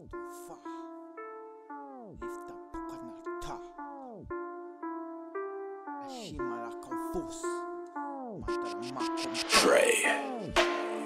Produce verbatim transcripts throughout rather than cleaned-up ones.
Fa Lift up Pukanata Ashimara Confus Mastara Makum Dre.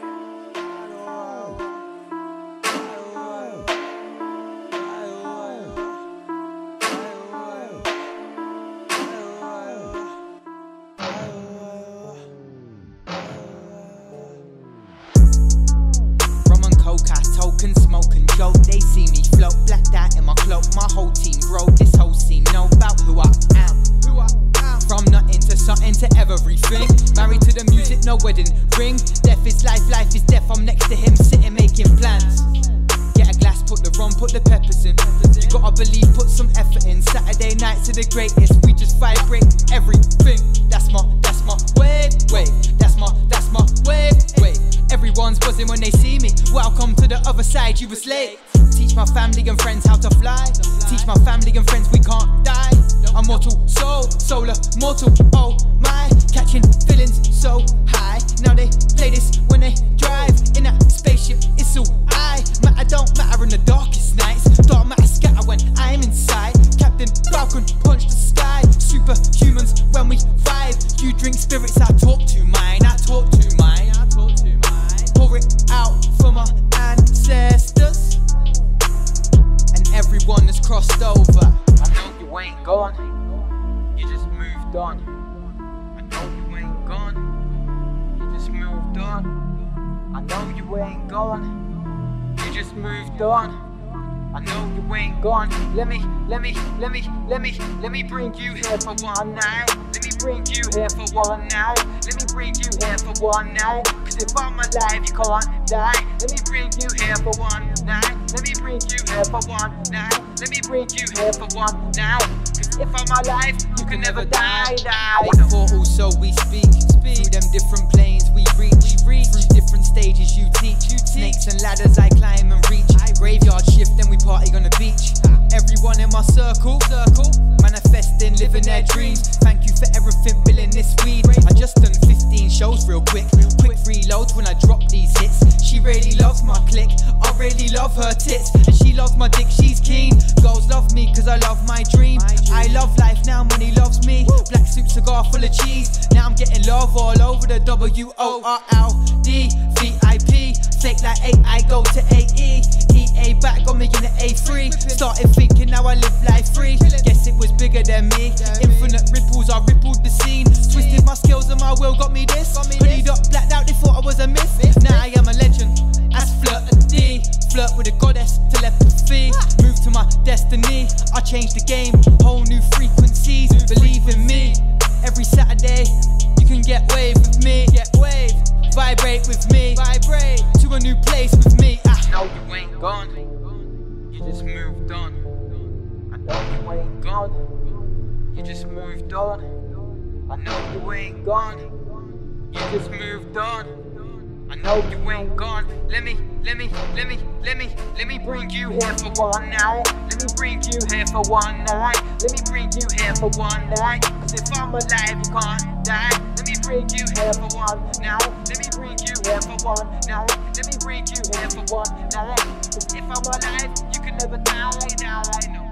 Token, smoke and joke, they see me float, blacked out in my cloak, my whole team grow, this whole scene know about who I am, who I am. From nothing to something to everything, married to the music, no wedding ring, death is life, life is death, I'm next to him sitting making plans, get a glass, put the rum, put the peppers in, you gotta believe, put some effort in, Saturday nights are the greatest, we just vibrate everything, that's my, that's my wave, wave, that's my, that's my wave, wave. Everyone's buzzing when they see me. Welcome to the other side, you was late. Teach my family and friends how to fly. Teach my family and friends we can't die. I'm mortal, soul, solar, mortal, oh my. Catching feelings so high. Now they play this when they drive. In that spaceship, it's all I. Matter don't matter in the darkest nights. Dark matter scatter when I'm inside. Captain Falcon, punch the sky. Superhumans when we vibe. You drink spirits, I talk to mine. I talk to mine. I talk to mine. Pour it out for my ancestors and everyone that's crossed over. I know you ain't gone, you just moved on. I know you ain't gone, you just moved on. I know you ain't gone, you just moved on. I know you ain't gone. Let me, let me, let me, let me, let me bring you here for one night. Let me bring you here for one night. Let me bring you here for one night. Cause if I'm alive, you can't die. Let me bring you here for one night. Let me bring you here for one night. Let me bring you here for one night. Cause if I'm alive, you can never die, die. In the portal, so we speak, speak. Through them different planes we reach, we reach. Through different stages you teach, you teach. Snakes and ladders I climb and reach. Graveyard shift, then we party on the beach. Everyone in my circle, circle, manifesting, living their dreams. Thank you for everything, billing this weed. I just done fifteen shows real quick. Quick reloads when I drop these hits. She really loves my click, I really love her tits. And she loves my dick, she's keen. Girls love me cause I love my dream. I love life now, money loves me. Black suit, cigar full of cheese. Now I'm getting love all over the W O R L D V I P. Fake like eight, I go to A E. E A back, got me in the A three. Started thinking now I live life free. Guess it was bigger than me. Infinite ripples, I rippled the scene. Twisted my skills and my will got me this. Hoodied up, blacked out, they thought I was a myth. Now I am a legend, as flirt a D. Flirt with a goddess, telepathy. Move to my destiny, I changed the game. Whole new frequencies, believe in me. Every Saturday, you can get wave with me. Get wave, vibrate with me. Vibrate to a new place with me. I know you ain't gone, you just moved on. I know you ain't gone, you just moved on. I know you ain't gone, you just moved on. I know you ain't gone. Let me, let me, let me, let me, let me bring you here for one night. Let me bring you here for one night. Let me bring you here for one night. Cause if I'm alive, you can't die. Let me bring you here for one night. Let me bring you here for one night. Let me bring you here for one night. Cause if I'm alive, you can never die, die, no.